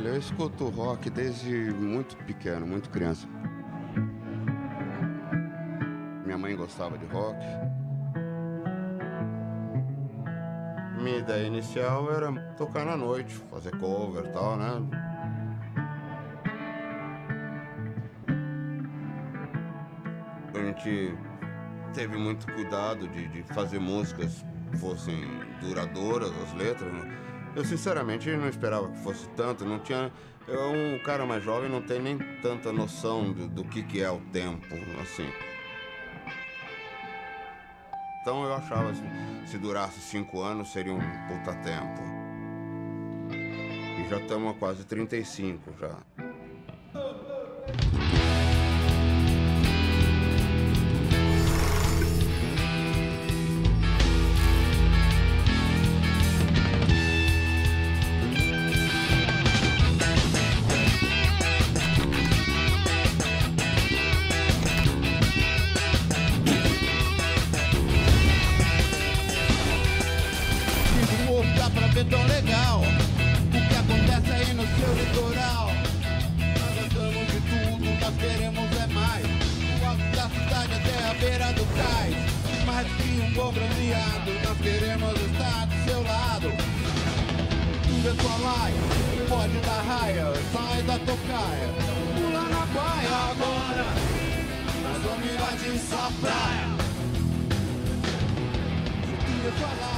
Olha, eu escuto rock desde muito pequeno, muito criança. Minha mãe gostava de rock. Minha ideia inicial era tocar na noite, fazer cover e tal, né? A gente teve muito cuidado de fazer músicas que fossem duradouras, as letras, né? Eu sinceramente não esperava que fosse tanto, não tinha... Um cara mais jovem não tem nem tanta noção do que é o tempo, assim. Então eu achava assim, se durasse 5 anos seria um puta tempo. E já estamos há quase 35 já. Tão legal o que acontece aí no seu litoral. Nós gostamos de tudo, nós queremos é mais. O alto da cidade até a beira do cais. Mais que um bom bronzeado, nós queremos estar do seu lado. Tudo é sua laia, pode dar raia, sai da tocaia, pula na baia agora. Nós vamos invadir sua praia. Tudo é sua laia.